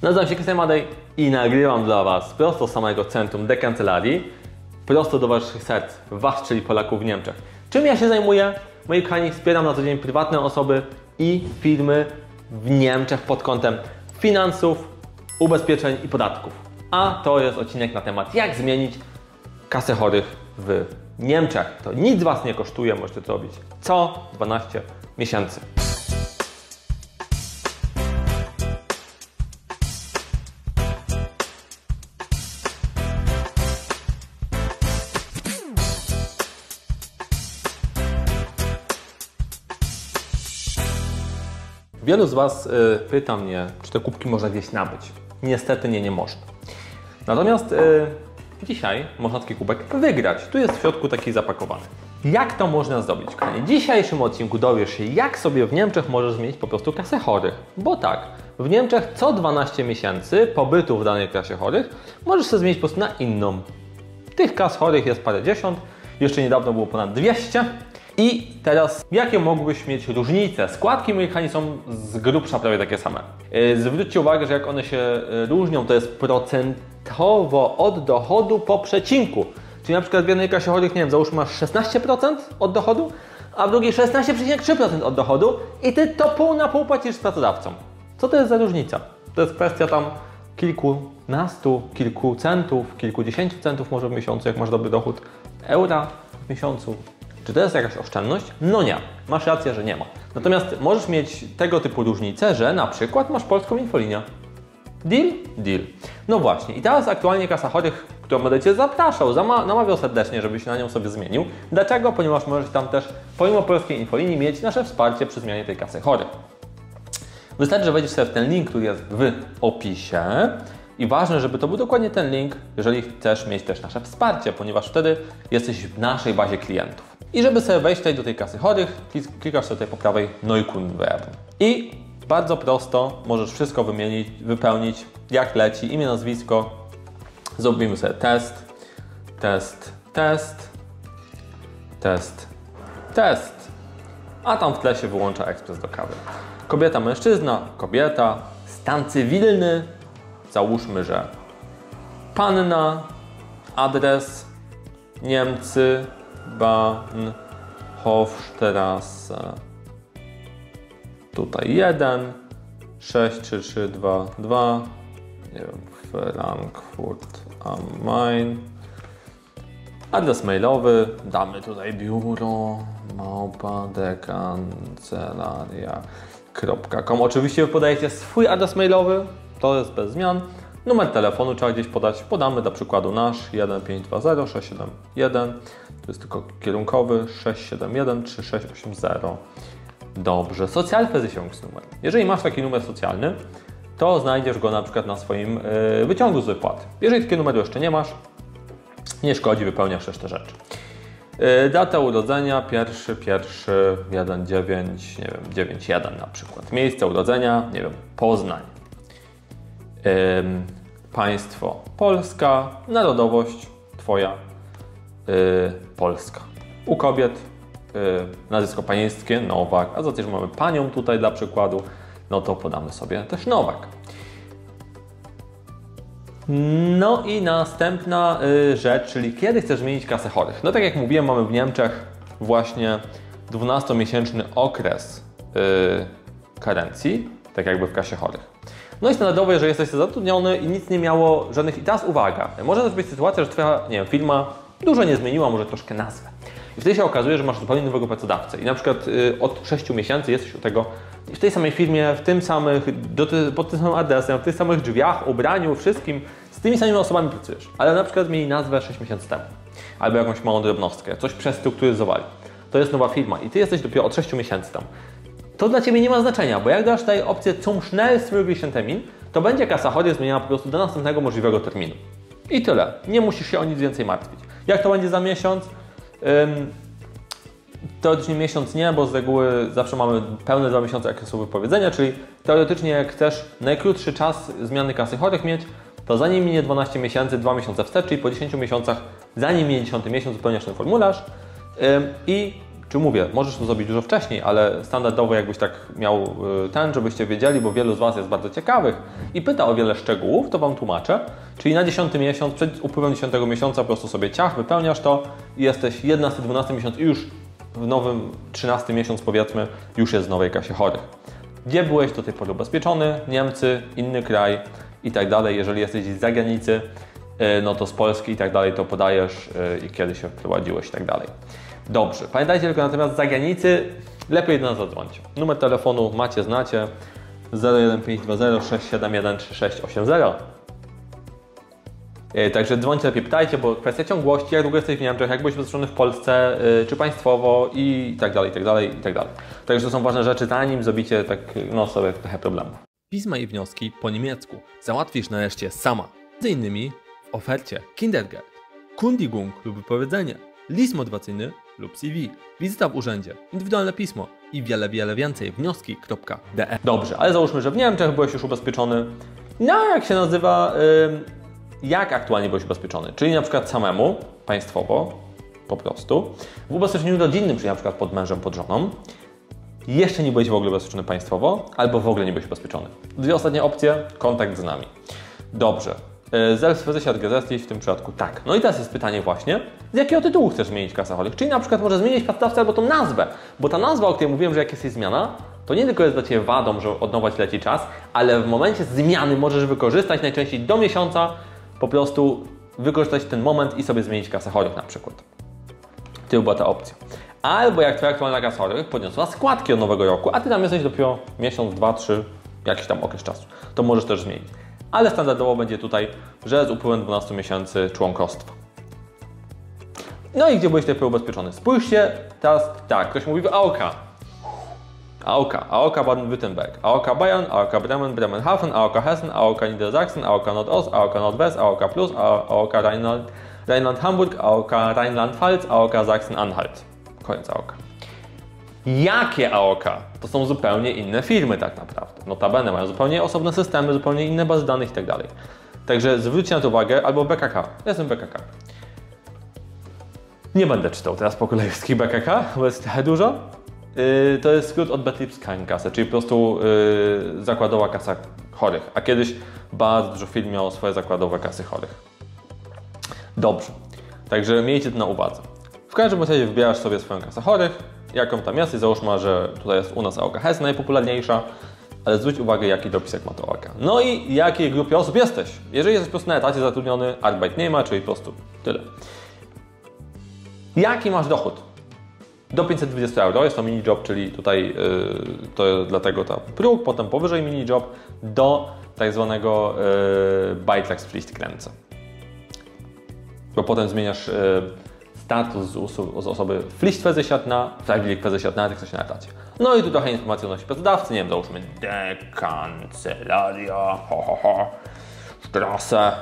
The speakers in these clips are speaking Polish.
Nazywam się Krystian Madej i nagrywam dla Was prosto z samego centrum dekancelarii, prosto do Waszych serc, Was, czyli Polaków w Niemczech. Czym ja się zajmuję? Moi kochani, wspieram na co dzień prywatne osoby i firmy w Niemczech pod kątem finansów, ubezpieczeń i podatków. A to jest odcinek na temat, jak zmienić kasę chorych w Niemczech. To nic Was nie kosztuje, możecie to robić co 12 miesięcy. Wielu z Was pyta mnie, czy te kubki można gdzieś nabyć. Niestety nie można. Natomiast dzisiaj można taki kubek wygrać. Tu jest w środku taki zapakowany. Jak to można zrobić, kochani? W dzisiejszym odcinku dowiesz się, jak sobie w Niemczech możesz zmienić po prostu kasę chorych. Bo tak, w Niemczech co 12 miesięcy pobytu w danej klasie chorych możesz sobie zmienić po prostu na inną. Tych klas chorych jest parędziesiąt, jeszcze niedawno było ponad 200. I teraz, jakie mogłybyś mieć różnice? Składki, moi kochani, są z grubsza prawie takie same. Zwróćcie uwagę, że jak one się różnią, to jest procentowo od dochodu po przecinku. Czyli na przykład w jednej klasie chorych, nie wiem, załóżmy masz 16% od dochodu, a w drugiej 16,3% od dochodu i Ty to pół na pół płacisz z pracodawcą. Co to jest za różnica? To jest kwestia tam kilkunastu, kilku centów, kilkudziesięciu centów może w miesiącu, jak masz dobry dochód, eura w miesiącu. Czy to jest jakaś oszczędność? No nie. Masz rację, że nie ma. Natomiast możesz mieć tego typu różnice, że na przykład masz polską infolinię. Deal? Deal. No właśnie. I teraz aktualnie kasa chorych, którą będę Cię zapraszał, namawiał serdecznie, żebyś na nią sobie zmienił. Dlaczego? Ponieważ możesz tam też, pomimo polskiej infolinii, mieć nasze wsparcie przy zmianie tej kasy chorych. Wystarczy, że wejdziesz sobie w ten link, który jest w opisie. I ważne, żeby to był dokładnie ten link, jeżeli chcesz mieć też nasze wsparcie, ponieważ wtedy jesteś w naszej bazie klientów. I żeby sobie wejść tutaj do tej kasy chorych, klikasz sobie tutaj po prawej Neukunden. I bardzo prosto możesz wszystko wypełnić jak leci, imię, nazwisko. Zrobimy sobie test. A tam w tle się wyłącza ekspres do kawy. Kobieta, mężczyzna, kobieta, stan cywilny. Załóżmy, że panna, adres Niemcy, Bahnhofstrasse, tutaj 1, 63322, nie wiem, Frankfurt am Main, adres mailowy, damy tutaj biuro, @dekancelaria.com. Oczywiście podajecie swój adres mailowy. To jest bez zmian. Numer telefonu trzeba gdzieś podać. Podamy dla przykładu nasz 1520 671. To jest tylko kierunkowy 671 3680. Dobrze. Sozialversicherungsnumer. Jeżeli masz taki numer socjalny, to znajdziesz go na przykład na swoim wyciągu z wypłaty. Jeżeli takiego numeru jeszcze nie masz, nie szkodzi, wypełniasz resztę rzeczy. Data urodzenia 1.1.19, nie wiem, 91 na przykład. Miejsce urodzenia, nie wiem, Poznań. Państwo Polska, narodowość Twoja Polska. U kobiet nazwisko panieńskie Nowak, a za też mamy panią tutaj dla przykładu, no to podamy sobie też Nowak. No i następna rzecz, czyli kiedy chcesz zmienić kasę chorych. No tak jak mówiłem, mamy w Niemczech właśnie 12-miesięczny okres karencji, tak jakby w kasie chorych. No i standardowo, jeżeli jesteś zatrudniony i nic nie miało żadnych... I teraz uwaga, może też być sytuacja, że Twoja, nie wiem, firma dużo nie zmieniła, może troszkę nazwę. I wtedy się okazuje, że masz zupełnie nowego pracodawcę. I na przykład od 6 miesięcy jesteś u tego, w tej samej firmie, w tym samych, pod tym samym adresem, w tych samych drzwiach, ubraniu, wszystkim, z tymi samymi osobami pracujesz. Ale na przykład zmieni nazwę 6 miesięcy temu. Albo jakąś małą drobnostkę, coś przestrukturyzowali. To jest nowa firma i Ty jesteś dopiero od 6 miesięcy tam. To dla Ciebie nie ma znaczenia, bo jak dasz tutaj opcję zum schnellstmöglichen Termin, to będzie kasa chorych zmieniana po prostu do następnego możliwego terminu. I tyle. Nie musisz się o nic więcej martwić. Jak to będzie za miesiąc? Teoretycznie miesiąc nie, bo z reguły zawsze mamy pełne 2 miesiące okresu wypowiedzenia, czyli teoretycznie jak chcesz najkrótszy czas zmiany kasy chorych mieć, to zanim minie 12 miesięcy, 2 miesiące wstecz, czyli po 10 miesiącach, zanim minie 10 miesiąc, wypełniasz ten formularz i Czy mówię, możesz to zrobić dużo wcześniej, ale standardowo jakbyś tak miał żebyście wiedzieli, bo wielu z Was jest bardzo ciekawych i pyta o wiele szczegółów, to Wam tłumaczę. Czyli na 10 miesiąc, przed upływem 10 miesiąca po prostu sobie wypełniasz to i jesteś 11, 12 miesiąc i już w nowym 13 miesiąc powiedzmy już jest w nowej kasie chorych. Gdzie byłeś do tej pory ubezpieczony? Niemcy, inny kraj i tak dalej. Jeżeli jesteś z zagranicy, no to z Polski i tak dalej, to podajesz i kiedy się wprowadziłeś i tak dalej. Dobrze, pamiętajcie tylko natomiast z zagranicy lepiej do nas zadzwońcie. Numer telefonu macie, znacie 01520 671 3680. Także dzwońcie, lepiej pytajcie, bo kwestia ciągłości, jak długo jesteś w Niemczech, jak byłeś ubezpieczony w Polsce, czy państwowo i tak dalej, i tak dalej, i tak dalej. Także to są ważne rzeczy, zanim zrobicie tak, no sobie trochę problemów. Pisma i wnioski po niemiecku załatwisz nareszcie sama. Między innymi w ofercie Kindergeld, Kundigung lub wypowiedzenie, list motywacyjny lub CV, wizyta w urzędzie, indywidualne pismo i wiele, wiele więcej. Wnioski.de. Dobrze, ale załóżmy, że w Niemczech byłeś już ubezpieczony. No jak się nazywa, jak aktualnie byłeś ubezpieczony? Czyli na przykład samemu, państwowo, po prostu, w ubezpieczeniu rodzinnym, czyli na przykład pod mężem, pod żoną, jeszcze nie byłeś w ogóle ubezpieczony państwowo, albo w ogóle nie byłeś ubezpieczony. Dwie ostatnie opcje, kontakt z nami. Dobrze. Selbstversichert gesetzlich w tym przypadku tak. No i teraz jest pytanie właśnie, z jakiego tytułu chcesz zmienić kasę chorych? Czyli na przykład może zmienić pracodawcę albo tą nazwę, bo ta nazwa, o której mówiłem, że jak jest jej zmiana, to nie tylko jest dla Ciebie wadą, że od nowa Ci leci czas, ale w momencie zmiany możesz wykorzystać najczęściej do miesiąca, po prostu wykorzystać ten moment i sobie zmienić kasę chorych na przykład. To była ta opcja. Albo jak Twoja aktualna kasa chorych podniosła składki od nowego roku, a Ty tam jesteś dopiero miesiąc, 2, 3, jakiś tam okres czasu, to możesz też zmienić. Ale standardowo będzie tutaj, że z upływem 12 miesięcy członkostwa. No i gdzie byłeś tutaj ubezpieczony? Spójrzcie teraz, tak, ktoś mówi w AOK. AOK Baden-Württemberg, AOK Bayern, AOK Bremen, Bremenhaven, AOK Hessen, AOK Niedersachsen, AOK Nordost, AOK Nordwest, AOK Plus, AOK Rheinland-Hamburg, AOK Rheinland-Pfalz, AOK Sachsen-Anhalt. Koniec AOK. Jakie AOK? To są zupełnie inne firmy tak naprawdę. Notabene mają zupełnie osobne systemy, zupełnie inne bazy danych i tak dalej. Także zwróćcie na to uwagę, albo BKK. Ja jestem BKK. Nie będę czytał teraz po kolei wszystkich BKK, bo jest trochę dużo. To jest skrót od Betriebskrankenkasse, czyli po prostu zakładowa kasa chorych. A kiedyś bardzo dużo firm miało swoje zakładowe kasy chorych. Dobrze. Także miejcie to na uwadze. W każdym razie wybierasz sobie swoją kasę chorych, jaką tam jest i załóżmy, że tutaj jest u nas AOK Hessen najpopularniejsza, ale zwróć uwagę, jaki dopisek ma to AOK. No i jakiej grupie osób jesteś? Jeżeli jesteś po prostu na etacie zatrudniony, Arbeitnehmer, czyli po prostu tyle. Jaki masz dochód? Do 520 euro, jest to mini job, czyli tutaj to dlatego ta próg, potem powyżej mini job do tak zwanego Beitragspflichtgrenze. Bo potem zmieniasz status z osoby Pflichtversichert na Freiwilligversichert, jak ktoś na etacie. No i tu trochę informacji odnośnie pracodawcy, nie wiem, załóżmy Kancelaria, Strasse,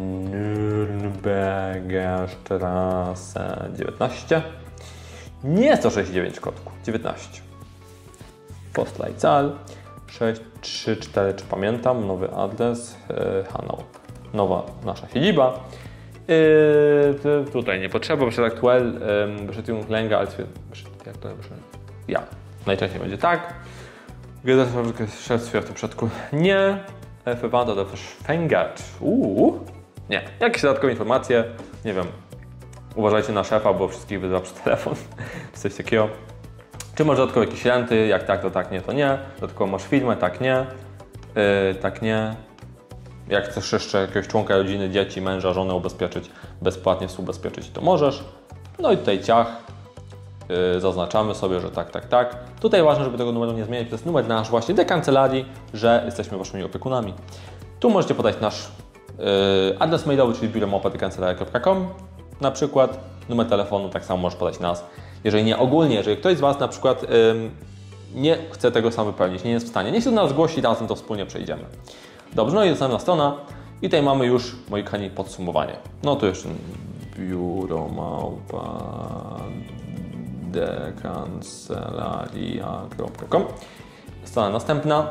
Nürnberger Strasse 19. Nie 169 kotku, 19. Postleitzahl 634, czy pamiętam, nowy adres, Hanau, nowa nasza siedziba. Tutaj nie potrzeba, bo aktuell Bestätigungslänge als jak to ja. Najczęściej będzie tak. Geschäftsführer w tym przypadku nie. Verwandt oder verfängert. Nie. Jakieś dodatkowe informacje, nie wiem. Uważajcie na szefa, bo wszystkich wyzywa przez telefon. Coś takiego. Czy masz dodatkowo jakieś renty? Jak tak, to tak, nie, to nie. Dodatkowo masz firmę? Tak, nie. Tak, nie. Jak chcesz jeszcze jakiegoś członka rodziny, dzieci, męża, żonę ubezpieczyć, bezpłatnie współbezpieczyć, to możesz. No i tutaj ciach. Zaznaczamy sobie, że tak, tak, tak. Tutaj ważne, żeby tego numeru nie zmieniać. To jest numer nasz właśnie do kancelarii, że jesteśmy waszymi opiekunami. Tu możecie podać nasz adres mailowy, czyli biuromałpa@kancelaria.com. Na przykład numer telefonu, tak samo możesz podać nas. Jeżeli nie ogólnie, jeżeli ktoś z Was na przykład nie chce tego sam wypełnić, nie jest w stanie, niech się do nas zgłosi, razem to wspólnie przejdziemy. Dobrze, no i następna strona i tutaj mamy już, moi kochani, podsumowanie. No to jeszcze biuromałpa@kancelaria.com. Strona następna.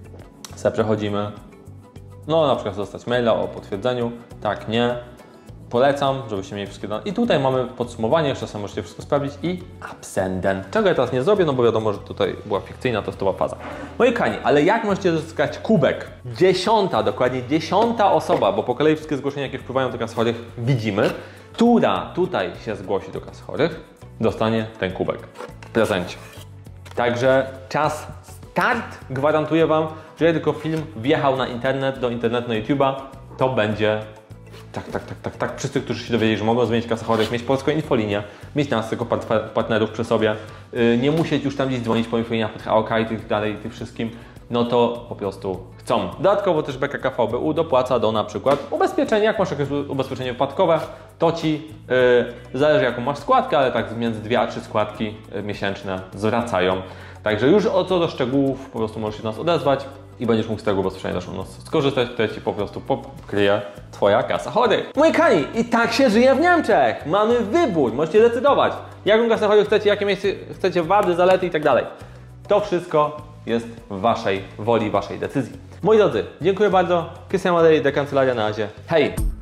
Sobie przechodzimy. No na przykład dostać maila o potwierdzeniu. Tak, nie. polecam, żebyście mieli wszystkie dane. I tutaj mamy podsumowanie, jeszcze sam możecie wszystko sprawdzić i Absenden. Czego ja teraz nie zrobię, no bo wiadomo, że tutaj była fikcyjna testowa faza. Moi kochani, ale jak możecie zyskać kubek? Dokładnie 10 osoba, bo po kolei wszystkie zgłoszenia, jakie wpływają do kas chorych, widzimy, która tutaj się zgłosi do kas chorych, dostanie ten kubek w prezencie. Także czas start. Gwarantuję Wam, że jak tylko film wjechał na internet, do internetu, na YouTube'a, to będzie tak. Wszyscy, którzy się dowiedzieli, że mogą zmienić kasę chorych, mieć polską infolinię, mieć nas jako partnerów przy sobie, nie musieć już tam gdzieś dzwonić po infoliniach, pod AOK i tych dalej, tym wszystkim, no to po prostu chcą. Dodatkowo też BKKVBU dopłaca do na przykład ubezpieczenia. Jak masz jakieś ubezpieczenie wypadkowe, to Ci, zależy jaką masz składkę, ale tak między 2 a 3 składki miesięczne zwracają. Także już co do szczegółów po prostu możesz się do nas odezwać i będziesz mógł z tego ubezpieczenia skorzystać, które Ci po prostu pokryje Twoja kasa chorych. Moi kochani, i tak się żyje w Niemczech. Mamy wybór, możecie decydować, jaką kasę chorych chcecie, jakie miejsce chcecie, wady, zalety i tak dalej. To wszystko jest w Waszej woli, Waszej decyzji. Moi drodzy, dziękuję bardzo. Krystian Madej, de Kancelaria, na razie. Hej!